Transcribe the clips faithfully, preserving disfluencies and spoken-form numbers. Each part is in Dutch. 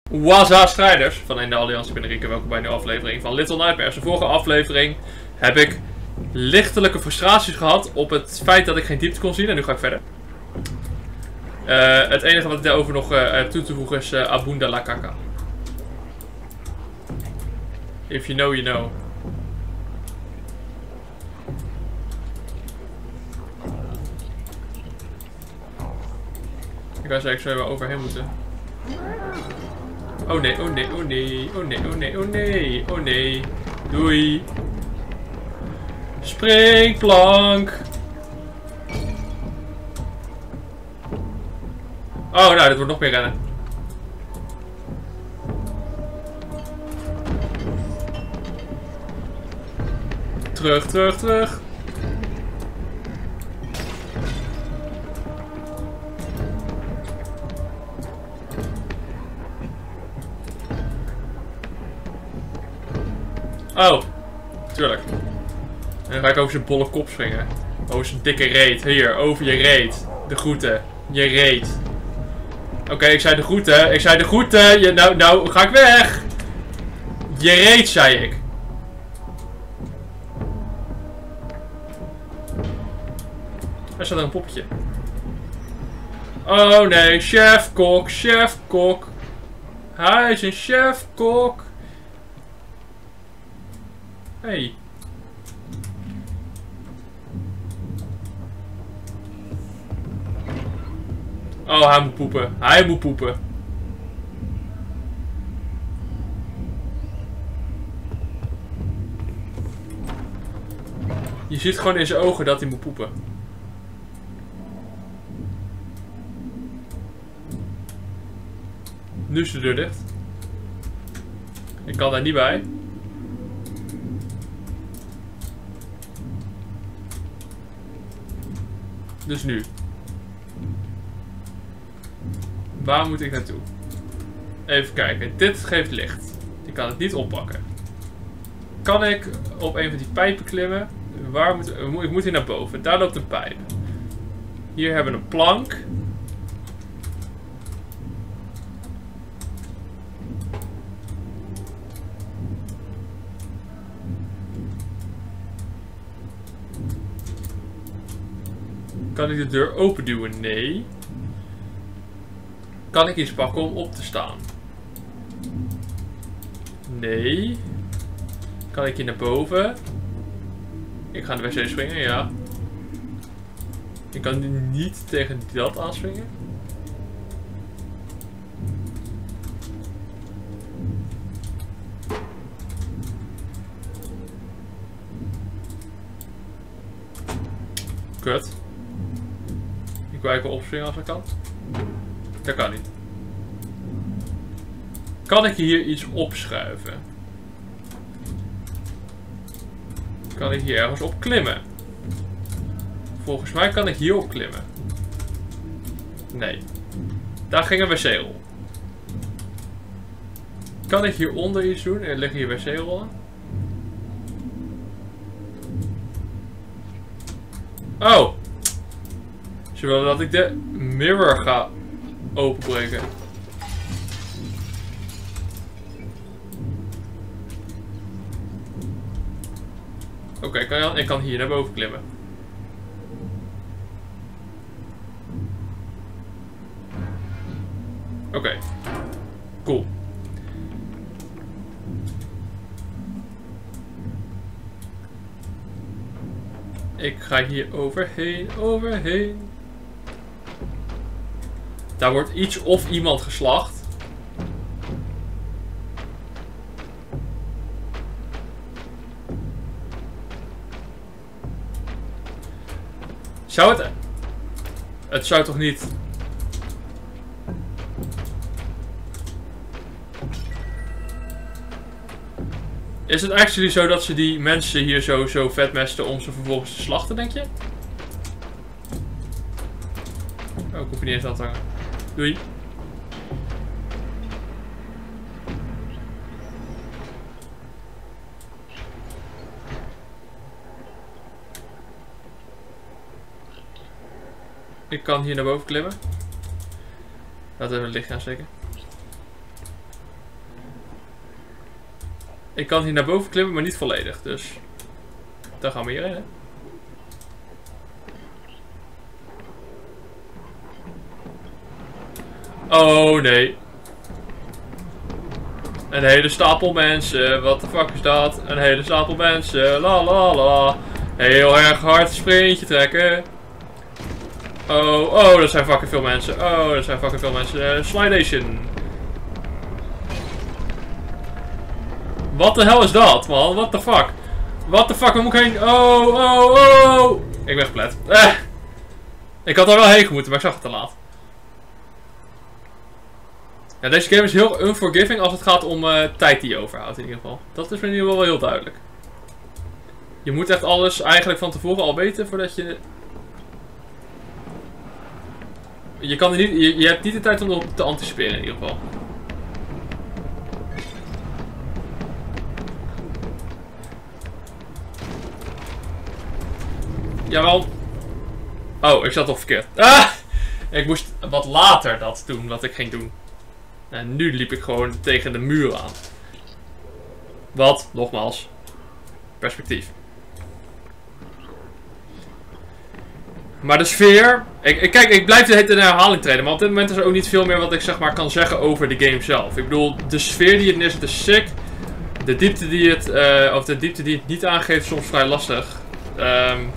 Waza strijders van in de Alliantie Benerique, welkom bij een nieuwe aflevering van Little Nightmares. De vorige aflevering heb ik lichtelijke frustraties gehad op het feit dat ik geen diepte kon zien en nu ga ik verder. Uh, het enige wat ik daarover nog uh, heb toe te voegen is uh, Abunda la Kaka. If you know, you know. Ik wou zeggen, ik zou er overheen moeten. Oh nee, oh nee, oh nee, oh nee, oh nee, oh nee, oh nee. Doei. Springplank. Oh, nou, dit wordt nog meer rennen. Terug, terug, terug. Oh, tuurlijk. En dan ga ik over zijn bolle kop springen. Over zijn dikke reet. Hier, over je reet. De groeten. Je reet. Oké, okay, ik zei de groeten. Ik zei de groeten. Je, nou, nou, ga ik weg. Je reet, zei ik. Daar staat er een poppetje. Oh nee, chef-kok, chef-kok. Hij is een chef-kok. Hey. Oh, hij moet poepen. Hij moet poepen. Je ziet gewoon in zijn ogen dat hij moet poepen. Nu is de deur dicht. Ik kan daar niet bij. Dus nu. Waar moet ik naartoe? Even kijken. Dit geeft licht. Ik kan het niet oppakken. Kan ik op een van die pijpen klimmen? Waar moet ik moet hier naar boven. Daar loopt een pijp. Hier hebben we een plank. Kan ik de deur open duwen? Nee. Kan ik iets pakken om op te staan? Nee. Kan ik hier naar boven? Ik ga naar de wc springen, ja. Ik kan niet tegen dat aanspringen. Kut. Ik wil even opspringen als dat kan. Dat kan niet. Kan ik hier iets opschuiven? Kan ik hier ergens op klimmen? Volgens mij kan ik hier op klimmen. Nee. Daar ging een wc-rol. Kan ik hieronder iets doen? Er liggen hier wc-rollen. Oh! Ze willen dat ik de mirror ga openbreken. Oké, okay, ik kan hier naar boven klimmen. Oké. Okay. Cool. Ik ga hier overheen, overheen. Daar wordt iets of iemand geslacht. Zou het... Het zou toch niet... Is het actually zo dat ze die mensen hier zo, zo vetmesten om ze vervolgens te slachten, denk je? Oh, ik hoef je niet eens aan te hangen. Doei. Ik kan hier naar boven klimmen. Laten we het licht aansteken. Ik kan hier naar boven klimmen, maar niet volledig. Dus daar gaan we hierheen. Hè? Oh nee. Een hele stapel mensen. Wat de fuck is dat? Een hele stapel mensen. La la la. Heel erg hard sprintje trekken. Oh, oh, dat zijn fucking veel mensen. Oh, dat zijn fucking veel mensen. Uh, Slidation. Wat de hel is dat, man? What the fuck? What the fuck, waar moet ik heen? Oh, oh, oh. Ik ben geplet. Eh. Ik had daar wel heen moeten, maar ik zag het te laat. Ja, deze game is heel unforgiving als het gaat om uh, tijd die je overhoudt in ieder geval. Dat is me in ieder geval wel heel duidelijk. Je moet echt alles eigenlijk van tevoren al weten voordat je... Je, kan er niet, je, je hebt niet de tijd om erop te anticiperen in ieder geval. Jawel. Oh, ik zat toch verkeerd. Ah! Ik moest wat later dat doen wat ik ging doen. En nu liep ik gewoon tegen de muur aan. Wat, nogmaals, perspectief. Maar de sfeer... Ik, ik, kijk, ik blijf de hele tijd in herhaling treden. Maar op dit moment is er ook niet veel meer wat ik zeg maar kan zeggen over de game zelf. Ik bedoel, de sfeer die het neerzet is sick. De diepte die het... Uh, of de diepte die het niet aangeeft is soms vrij lastig. Um,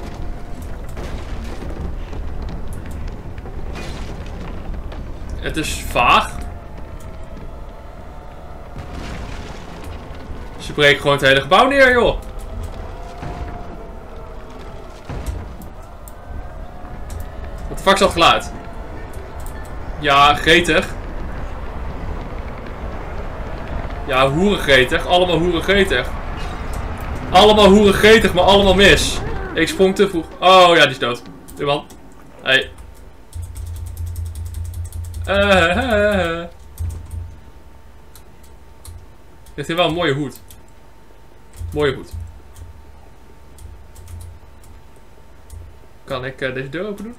het is vaag. Ze breken gewoon het hele gebouw neer, joh. Wat de fuck is dat geluid? Ja, gretig. Ja, hoerengretig. Allemaal hoerengretig. Allemaal hoerengretig, maar allemaal mis. Ik sprong te vroeg. Oh ja, die is dood. Doe man. Hey. Uh, uh, uh, uh. Heeft hier wel een mooie hoed. Mooie hoed. Kan ik uh, deze deur open doen?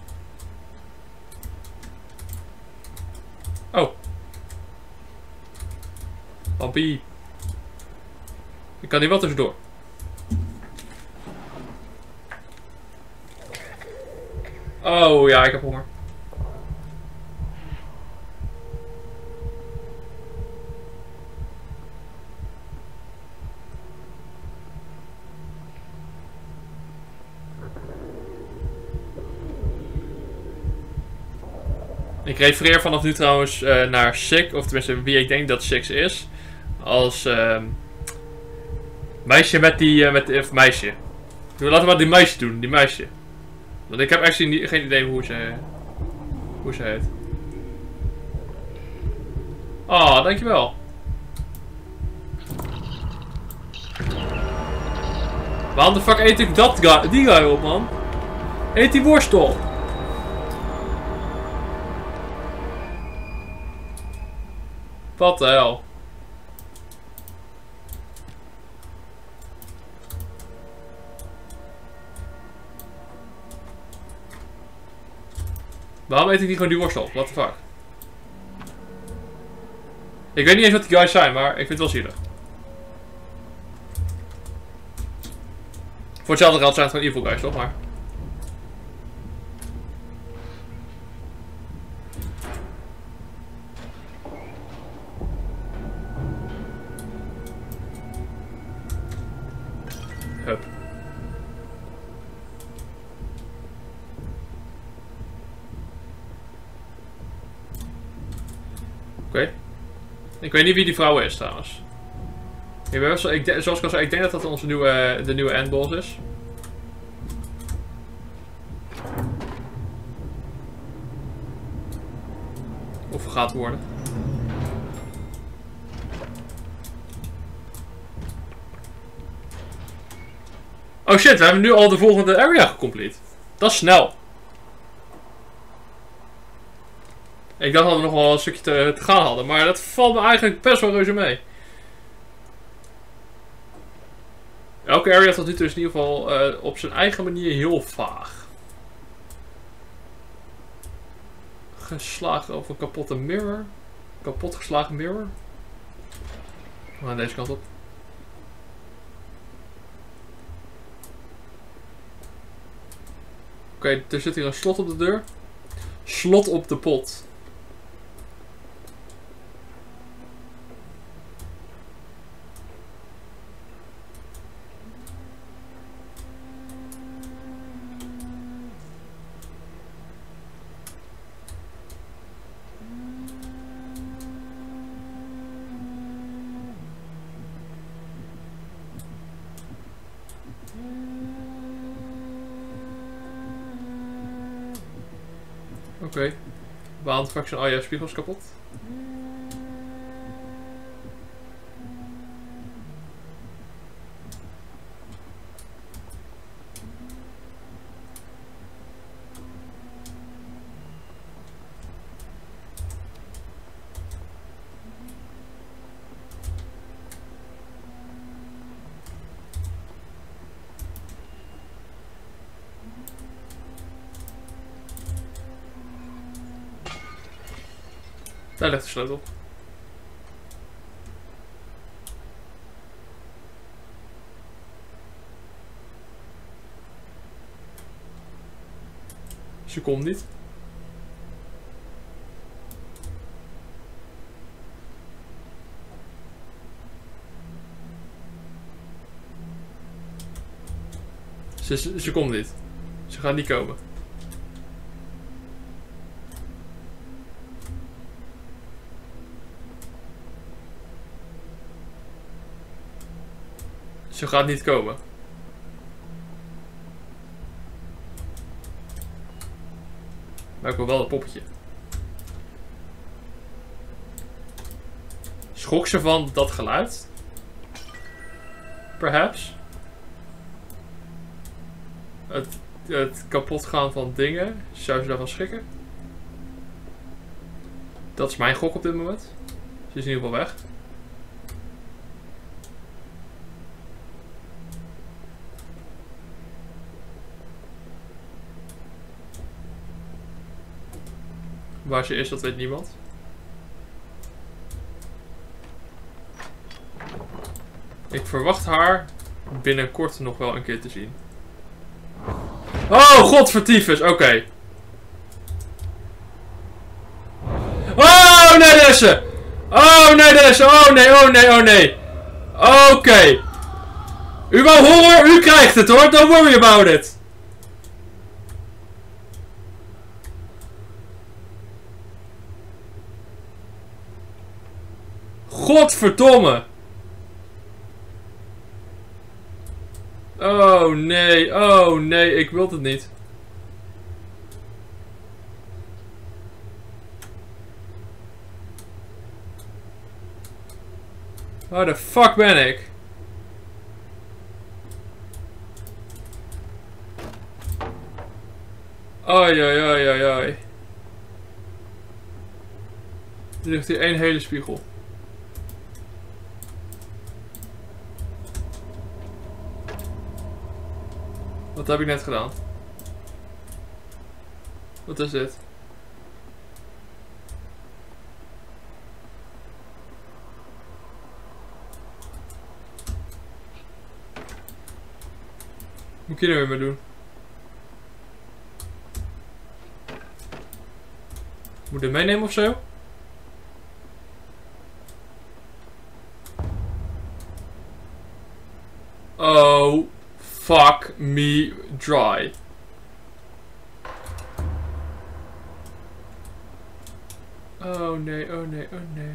Oh. Papi. Ik kan hier wel tussendoor. Oh ja, ik heb honger. Ik refereer vanaf nu trouwens uh, naar Sick, of tenminste wie ik denk dat Six is. Als uh, meisje met die, uh, met, of meisje. Laten we maar die meisje doen, die meisje. Want ik heb actually niet, geen idee hoe ze, hoe ze heet. Ah, oh, dankjewel. Waarom de fuck eet ik dat guy, die guy op, man? Eet die worstel. Wat de hel? Waarom eet ik niet gewoon die worstel? What the fuck? Ik weet niet eens wat die guys zijn, maar ik vind het wel zielig. Voor hetzelfde geld zijn het gewoon evil guys, toch? Maar... Hup. Oké. Okay. Ik weet niet wie die vrouw is trouwens. Ik ben wel, ik, zoals ik al zei, ik denk dat dat onze nieuwe, de nieuwe endboss is. Of gaat worden. Oh shit, we hebben nu al de volgende area gecomplete. Dat is snel. Ik dacht dat we nog wel een stukje te, te gaan hadden, maar dat valt me eigenlijk best wel reuze mee. Elke area tot nu toe is in ieder geval uh, op zijn eigen manier heel vaag. Geslagen of een kapotte mirror. Kapot geslagen mirror. We gaan deze kant op. Oké, okay, er zit hier een slot op de deur. Slot op de pot. Oké. Okay. Baanfraction. Oh ja, spiegel is kapot. Daar ligt de sleutel. Ze komt niet. Ze, ze, ze komt niet. Ze gaat niet komen. Ze gaat niet komen. Maar ik wil wel een poppetje. Schrok ze van dat geluid? Perhaps? Het, het kapot gaan van dingen. Zou ze daarvan schrikken? Dat is mijn gok op dit moment. Ze is in ieder geval weg. Waar ze is, dat weet niemand. Ik verwacht haar binnenkort nog wel een keer te zien. Oh, godvertiefes, oké. Okay. Oh, nee, deze! Oh, nee, deze! Oh, nee, oh, nee, oh, nee. Oké. Okay. U wou horror, u krijgt het hoor, don't worry about it. Godverdomme! Oh nee, oh nee, ik wil het niet. Waar de fuck ben ik? Oi, oi, oi, oi, oi. Er ligt hier één hele spiegel. Wat heb ik net gedaan? Wat is dit? Moet ik hier nou weer mee doen? Moet ik dit meenemen of zo? Oh, fuck me dry. Oh nee, oh nee, oh nee.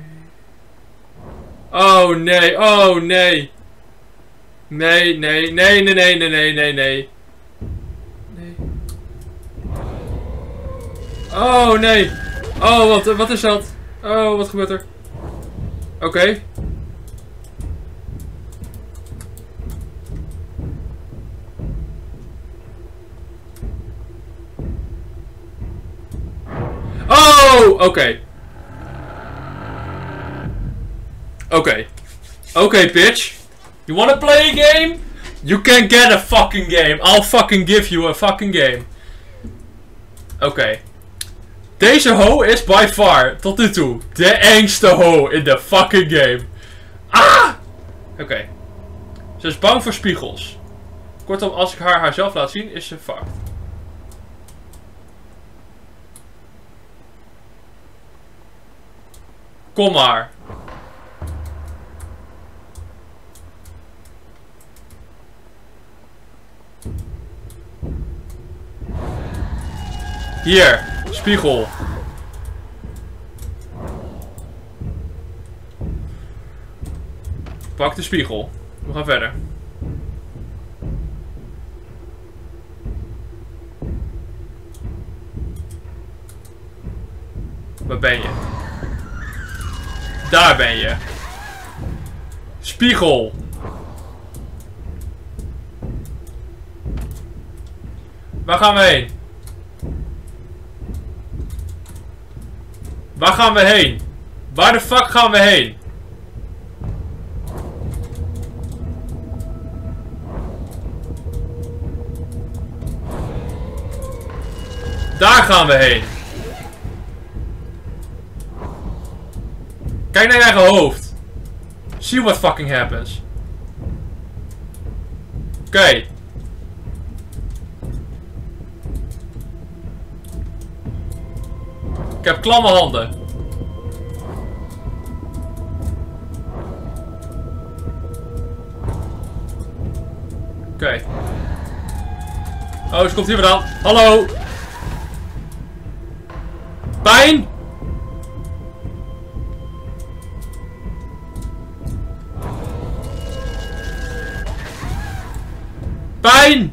Oh nee, oh nee. Nee, nee, nee, nee, nee, nee, nee, nee, nee. Nee. Oh nee. Oh, wat, wat is dat? Oh, wat gebeurt er? Oké. Okay. Oh, oké. Okay. Oké. Okay. Oké, okay, bitch. You wanna play a game? You can get a fucking game. I'll fucking give you a fucking game. Oké. Okay. Deze ho is by far, tot nu toe, de engste ho in de fucking game. Ah! Oké. Okay. Ze is bang voor spiegels. Kortom, als ik haar haarzelf laat zien, is ze fucked. Kom maar. Hier, spiegel. Pak de spiegel. We gaan verder. Waar ben je? Daar ben je. Spiegel. Waar gaan we heen? Waar gaan we heen? Waar de fuck gaan we heen? Daar gaan we heen. Kijk naar je eigen hoofd. See what fucking happens. Oké. Okay. Ik heb klamme handen. Oké. Okay. Oh, ze komt hier vandaan. Hallo. Pijn? Pijn!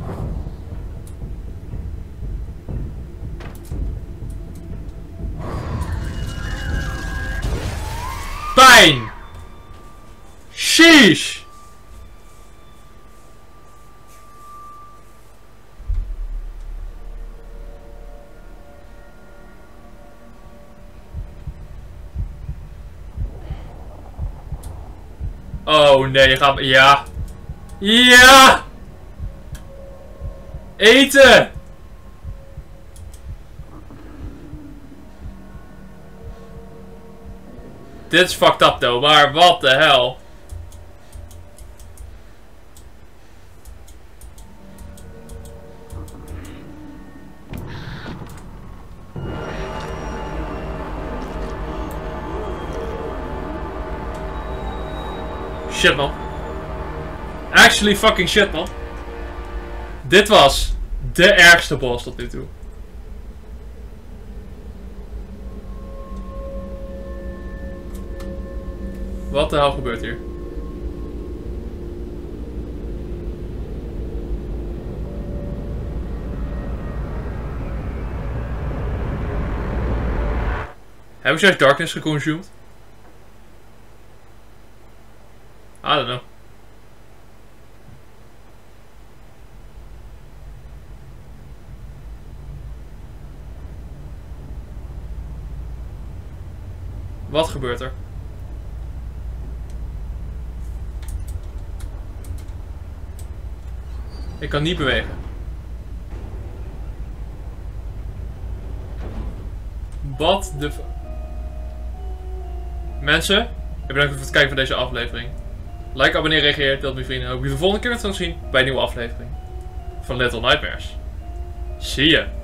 Pijn! Sheesh! Oh nee, je gaat... Ja! Ja! Eten! Dit is fucked up though, maar what the hell? Shit man. Actually fucking shit man. Dit was de ergste boss tot nu toe. Wat de hel gebeurt hier? Hebben ze juist Darkness geconsumed? I don't know. Wat gebeurt er? Ik kan niet bewegen. Wat de... Mensen, bedankt voor het kijken van deze aflevering. Like, abonneer, reageer, deelt met vrienden. Hoop je de volgende keer weer terug te zien bij een nieuwe aflevering van Little Nightmares. Zie je.